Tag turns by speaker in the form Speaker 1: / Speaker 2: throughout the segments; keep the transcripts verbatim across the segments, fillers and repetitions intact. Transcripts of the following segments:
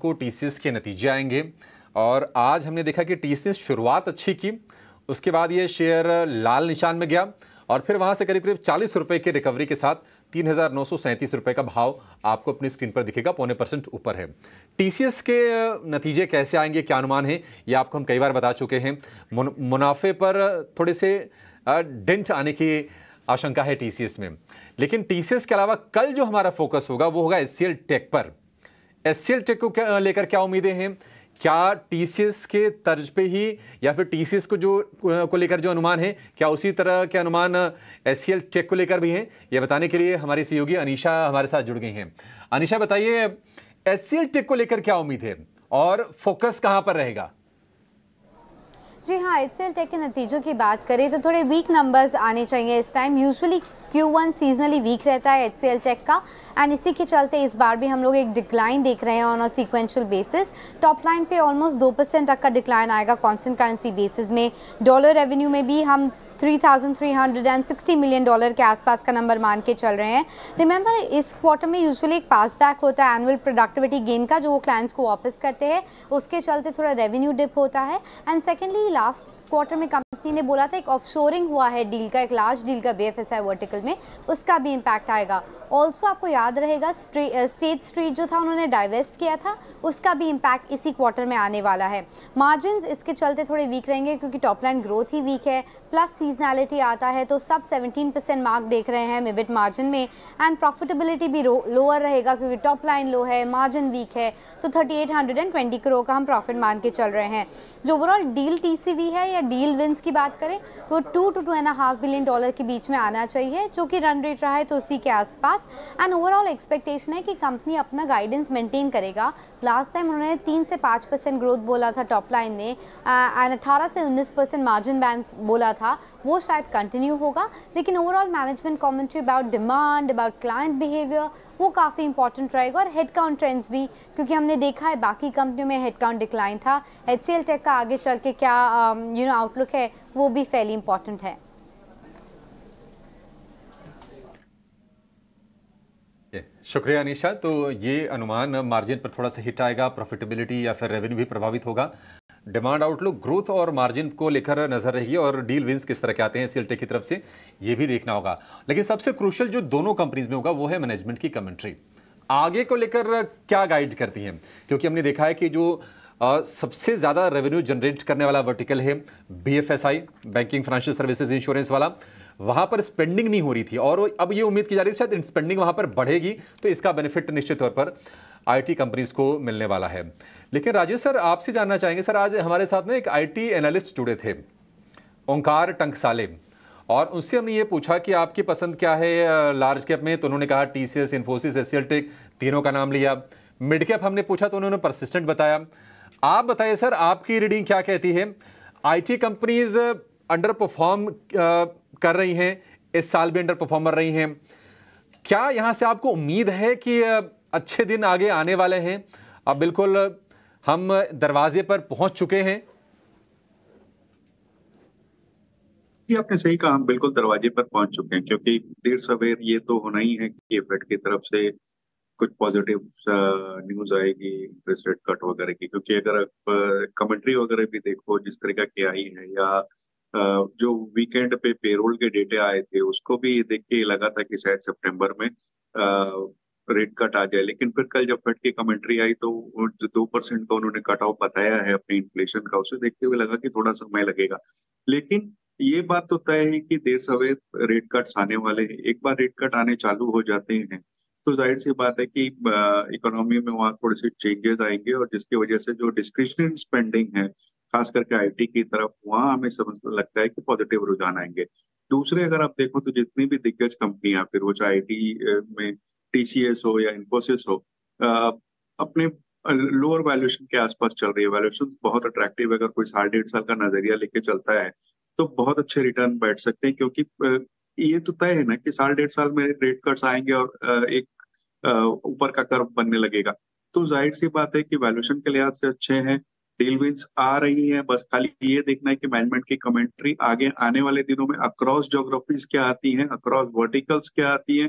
Speaker 1: को टीसीएस के नतीजे आएंगे और आज हमने देखा कि टीसीएस शुरुआत अच्छी की, उसके बाद ये शेयर लाल निशान में गया और फिर वहां से करीब करीब चालीस रुपए की रिकवरी के साथ तीन हजार नौ सौ सैंतीस रुपए का भाव आपको अपनी स्क्रीन पर दिखेगा, पौने परसेंट ऊपर है। टीसीएस के नतीजे कैसे आएंगे, क्या अनुमान है, ये आपको हम कई बार बता चुके हैं। मुनाफे पर थोड़े से डेंट आने की आशंका है टीसीएस में, लेकिन टीसीएस के अलावा कल जो हमारा फोकस होगा वो होगा एचसीएल टेक पर। एचसीएल टेक को क्या लेकर क्या उम्मीदें हैं, क्या टीसीएस के तर्ज पे ही या फिर टीसीएस को जो को लेकर जो अनुमान है क्या उसी तरह के अनुमान एचसीएल टेक को लेकर भी हैं, ये बताने के लिए हमारी सहयोगी अनीशा हमारे साथ जुड़ गई हैं। अनीशा बताइए, एचसीएल टेक को लेकर क्या उम्मीद है और फोकस कहां पर रहेगा?
Speaker 2: जी हाँ, एचसीएल टेक के नतीजों की बात करें तो थोड़े वीक नंबर्स आने चाहिए इस time. Usually Q one seasonally weak रहता है एचसीएल टेक का, एंड इसी के चलते इस बार भी हम लोग एक डिक्लाइन देख रहे हैं on a sequential basis. Top line पे ऑलमोस्ट दो परसेंट तक का डिक्लाइन आएगा कॉन्स्टेंट करेंसी बेसिस में। डॉलर रेवेन्यू में भी हम three thousand three hundred sixty million dollar के आसपास का नंबर मान के चल रहे हैं। रिमेंबर, इस क्वार्टर में यूजुअली एक पास बैक होता है एनुअल प्रोडक्टिविटी गेन का, जो वो क्लाइंट्स को वापस करते हैं, उसके चलते थोड़ा रेवेन्यू डिप होता है। एंड सेकेंडली, लास्ट क्वार्टर में कंपनी ने बोला था एक ऑफशोरिंग हुआ है डील का, एक लार्ज डील का बीएफएसआई वर्टिकल में, उसका भी इम्पैक्ट आएगा। ऑल्सो आपको याद रहेगा स्टेट स्ट्रीट जो था उन्होंने डाइवेस्ट किया था, उसका भी इम्पैक्ट इसी क्वार्टर में आने वाला है। मार्जिन इसके चलते थोड़े वीक रहेंगे क्योंकि टॉप लाइन ग्रोथ ही वीक है, प्लस सीजनैलिटी आता है तो सब सेवनटीन परसेंट मार्क देख रहे हैं मिबिट मार्जिन में। एंड प्रॉफिटेबिलिटी भी लोअर रहेगा क्योंकि टॉप लाइन लो है, मार्जिन वीक है, तो thirty eight hundred twenty crore का हम प्रॉफिट मान के चल रहे हैं। जो ओवरऑल डील टीसीवी है या डील विंस की बात करें तो two to two and half billion dollar के बीच में आना चाहिए, जो कि रन रेट रहा है तो उसी के आसपास। एंड ओवरऑल एक्सपेक्टेशन है कि कंपनी अपना गाइडेंस मेंटेन करेगा। लास्ट टाइम उन्होंने तीन से पाँच परसेंट ग्रोथ बोला था टॉप लाइन में, एंड अठारह से उन्नीस परसेंट मार्जिन बैंड बोला था, वो शायद कंटिन्यू होगा। लेकिन overall management commentary about demand, about client behaviour, वो काफ़ी इंपॉर्टेंट रहेगा। और हेडकाउंट ट्रेंड्स भी, क्योंकि हमने देखा है बाकी कंपनियों में हेडकाउंट डिक्लाइन था। एचसीएल टेक का आगे चल के क्या यू नो आउटलुक है वो भी फैली इंपॉर्टेंट है।
Speaker 1: शुक्रिया अनीशा। तो ये अनुमान मार्जिन पर थोड़ा सा हिट आएगा, प्रॉफिटेबिलिटी या फिर रेवेन्यू भी प्रभावित होगा। डिमांड आउटलुक, ग्रोथ और मार्जिन को लेकर नजर रहेगी और डील विंस किस तरह के आते हैं एचसीएल टेक की तरफ से, ये भी देखना होगा। लेकिन सबसे क्रूशियल जो दोनों कंपनीज में होगा वो है मैनेजमेंट की कमेंट्री। आगे को लेकर क्या गाइड करती हैं, क्योंकि हमने देखा है कि जो आ, सबसे ज्यादा रेवेन्यू जनरेट करने वाला वर्टिकल है BFSI, banking financial services insurance वाला, वहां पर स्पेंडिंग नहीं हो रही थी और अब ये उम्मीद की जा रही है शायद स्पेंडिंग वहां पर बढ़ेगी, तो इसका बेनिफिट निश्चित तौर पर आईटी कंपनीज को मिलने वाला है। लेकिन राजेश सर, आपसे जानना चाहेंगे सर, आज हमारे साथ में एक आईटी एनालिस्ट जुड़े थे, ओंकार टंकसाले, और उनसे हमने ये पूछा कि आपकी पसंद क्या है लार्ज कैप में, तो उन्होंने कहा टीसीएस, इन्फोसिस, एचसीएल टेक, तीनों का नाम लिया। मिड कैप हमने पूछा तो उन्होंने परसिस्टेंट बताया। आप बताइए सर, आपकी रीडिंग क्या कहती है? आईटी कंपनीज अंडर परफॉर्म कर रही हैं, इस साल भी अंडर परफॉर्मर रही हैं, क्या यहां से आपको उम्मीद है कि अच्छे दिन आगे आने वाले हैं? अब बिल्कुल हम दरवाजे पर पहुंच चुके हैं।
Speaker 3: ये आपने सही कहा, हम बिल्कुल दरवाजे पर पहुंच चुके हैं, क्योंकि देर सवेर ये तो होना ही है कि फेड की तरफ से कुछ पॉजिटिव न्यूज आएगी इंटरेस्ट रेट कट वगैरह की। क्योंकि अगर आप कमेंट्री वगैरह भी देखो जिस तरीके की आई है, या आ, जो वीकेंड पे पेरोल के डेटे आए थे उसको भी देख के लगा था कि शायद सितंबर में रेट कट आ जाए। लेकिन फिर कल जब फेड की कमेंट्री आई तो जो दो परसेंट का उन्होंने कट ऑफ बताया है अपनी इन्फ्लेशन का, उसे देखते हुए लगा कि थोड़ा समय लगेगा। लेकिन ये बात तो तय है कि देर सवेर रेट कट्स आने वाले हैं। एक बार रेट कट आने चालू हो जाते हैं तो जाहिर सी बात है कि इकोनॉमी में वहाँ थोड़े से चेंजेस आएंगे, और जिसकी वजह से जो डिस्क्रिशनरी स्पेंडिंग है खास करके आईटी की तरफ, वहाँ हमें समझ लगता है कि पॉजिटिव रुझान आएंगे। दूसरे अगर आप देखो तो जितनी भी दिग्गज कंपनियां, फिर वो चाहे आईटी में टीसीएस हो या इन्फोसिस हो, अपने लोअर वैल्यूएशन के आसपास चल रही है। वैल्यूएशन बहुत अट्रैक्टिव, अगर कोई साढ़े डेढ़ साल का नजरिया लेके चलता है तो बहुत अच्छे रिटर्न बैठ सकते हैं। क्योंकि ये तो तय है ना कि साल डेढ़ साल में रेट कट्स आएंगे और एक ऊपर का कर्व बनने लगेगा, तो जाहिर सी बात है कि वैल्यूएशन के लिहाज से अच्छे हैं। डील विंस आ रही है, बस खाली ये देखना है कि मैनेजमेंट की कमेंट्री आगे आने वाले दिनों में अक्रॉस ज्योग्राफीज क्या आती हैं, अक्रॉस वर्टिकल्स क्या आती हैं,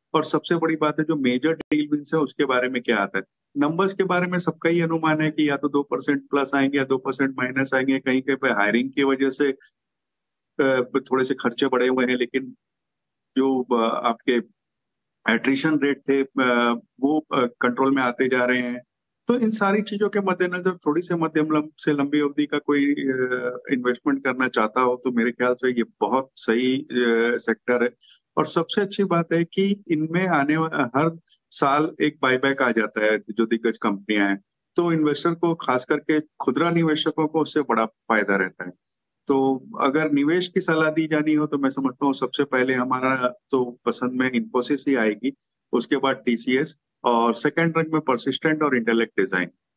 Speaker 3: और सबसे बड़ी बात है जो मेजर डील विंस है उसके बारे में क्या आता है। नंबर्स के बारे में सबका ही अनुमान है कि या तो दो परसेंट प्लस आएंगे या दो परसेंट माइनस आएंगे, कहीं कहीं पे हायरिंग की वजह से अ, थोड़े से खर्चे बढ़े हुए हैं, लेकिन जो अ, आपके एट्रिशन रेट थे अ, वो कंट्रोल में आते जा रहे हैं। तो इन सारी चीजों के मद्देनजर थोड़ी सी मध्यम लंब से लंबी अवधि का कोई इन्वेस्टमेंट करना चाहता हो तो मेरे ख्याल से ये बहुत सही सेक्टर है। और सबसे अच्छी बात है कि इनमें आने वा- हर साल एक बायबैक आ जाता है जो दिग्गज कंपनियां हैं, तो इन्वेस्टर को खास करके खुदरा निवेशकों को उससे बड़ा फायदा रहता है। तो अगर निवेश की सलाह दी जानी हो तो मैं समझता हूँ सबसे पहले हमारा तो पसंद में इन्फोसिस ही आएगी, उसके बाद टीसीएस और सेकंड रैंक में परसिस्टेंट और इंटेलेक्ट डिजाइन।